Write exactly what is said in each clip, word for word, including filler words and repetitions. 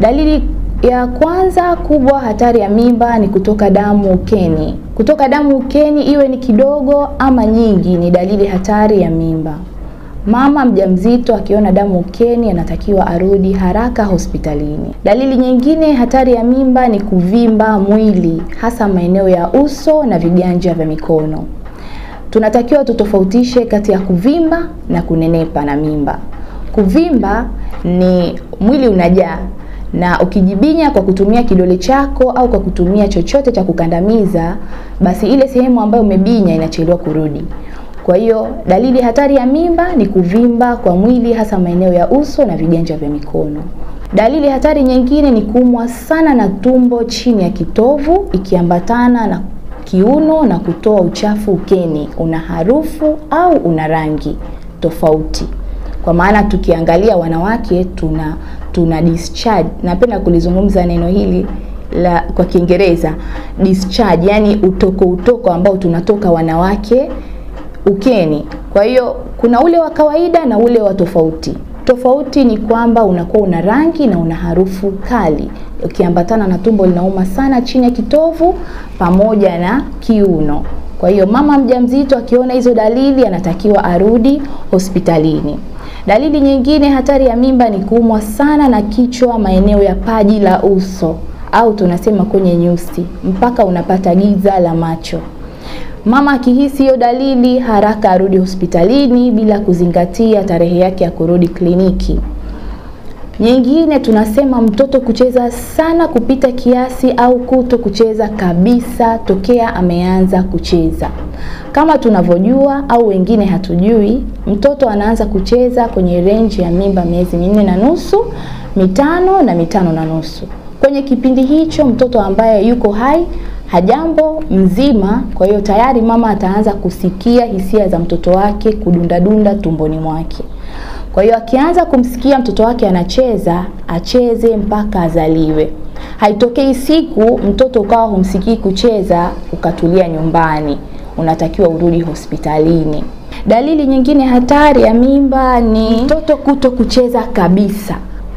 Dalili ya kwanza kubwa hatari ya mimba ni kutoka damu ukeni. Kutoka damu ukeni iwe ni kidogo ama nyingi ni dalili hatari ya mimba. Mama mjamzito akiona damu ukeni anatakiwa arudi haraka hospitalini. Dalili nyingine hatari ya mimba ni kuvimba mwili, hasa maeneo ya uso na viganja vya mikono. Tunatakiwa tutofautishe kati ya kuvimba na kunenepa na mimba. Kuvimba ni mwili unajaa, na ukijibinya kwa kutumia kidole chako au kwa kutumia chochote cha kukandamiza, basi ile sehemu ambayo umebinya inachelewa kurudi. Kwa hiyo dalili hatari ya mimba ni kuvimba kwa mwili, hasa maeneo ya uso na viganja vya mikono. Dalili hatari nyingine ni kuumwa sana na tumbo chini ya kitovu ikiambatana na kiuno na kutoa uchafu ukeni, una harufu au una rangi tofauti. Kwa maana tukiangalia wanawake tuna tuna discharge. Napenda kulizungumza neno hili la kwa Kiingereza, discharge, yani utoko utoko ambao tunatoka wanawake ukeni. Kwa hiyo kuna ule wa kawaida na ule wa tofauti. Tofauti ni kwamba unakuwa una rangi na una harufu kali ukiambatana na tumbo linauma sana chini ya kitovu pamoja na kiuno. Kwa hiyo mama mjamzito akiona hizo dalili anatakiwa arudi hospitalini. Dalili nyingine hatari ya mimba ni kuumwa sana na kichwa maeneo ya paji la uso au tunasema kwenye nyusi mpaka unapata giza la macho. Mama akihisi hiyo dalili haraka arudi hospitalini bila kuzingatia tarehe yake ya kurudi kliniki. Nyingine tunasema mtoto kucheza sana kupita kiasi au kuto kucheza kabisa tokea ameanza kucheza. Kama tunavyojua au wengine hatujui, mtoto anaanza kucheza kwenye range ya mimba miezi minne na nusu, mitano na mitano na nusu. Kwenye kipindi hicho mtoto ambaye yuko hai, hajambo, mzima, kwa hiyo tayari mama ataanza kusikia hisia za mtoto wake kudunda-dunda tumboni mwake. Kwa hiyo akianza kumsikia mtoto wake anacheza, acheze mpaka azaliwe. Haitokei siku mtoto ukawa humsikii kucheza ukatulia nyumbani, unatakiwa urudi hospitalini. Dalili nyingine hatari ya mimba ni mtoto kuto kucheza kabisa.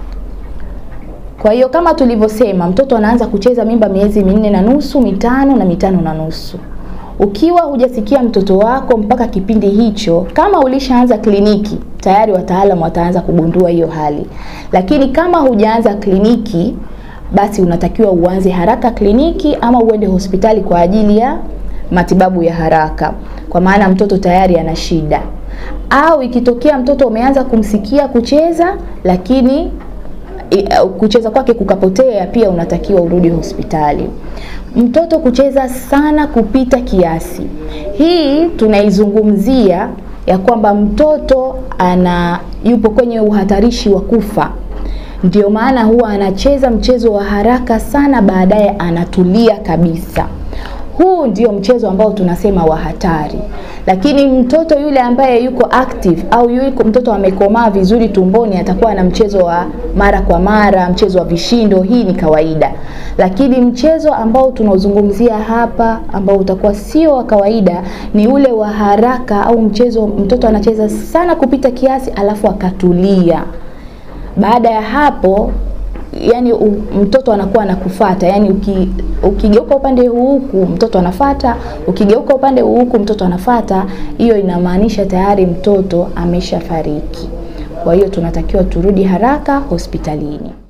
Kwa hiyo kama tulivyosema, mtoto anaanza kucheza mimba miezi minne na nusu, mitano na mitano na nusu. Ukiwa hujasikia mtoto wako mpaka kipindi hicho, kama ulishaanza kliniki, tayari wataalamu wataanza kugundua hiyo hali. Lakini kama hujaanza kliniki, basi unatakiwa uanze haraka kliniki ama uende hospitali kwa ajili ya matibabu ya haraka. Kwa maana mtoto tayari ana shida. Au ikitokea mtoto umeanza kumsikia kucheza lakini kucheza kwake kukapotea, pia unatakiwa urudi hospitali. Mtoto kucheza sana kupita kiasi. Hii tunaizungumzia ya kwamba mtoto ana yupo kwenye uhatarishi wa kufa. Ndio maana huwa anacheza mchezo wa haraka sana, baadaye anatulia kabisa. Huu ndio mchezo ambao tunasema wa hatari. Lakini mtoto yule ambaye yuko active au yuko mtoto amekomaa vizuri tumboni, atakuwa na mchezo wa mara kwa mara, mchezo wa vishindo, hii ni kawaida. Lakini mchezo ambao tunaozungumzia hapa ambao utakuwa sio wa kawaida ni ule wa haraka au mchezo mtoto anacheza sana kupita kiasi alafu akatulia. Baada ya hapo yani u, mtoto anakuwa anakufuata, yani uki, ukigeuka upande huku mtoto anafuata, ukigeuka upande huku mtoto anafuata, hiyo inamaanisha tayari mtoto ameshafariki. Kwa hiyo tunatakiwa turudi haraka hospitalini.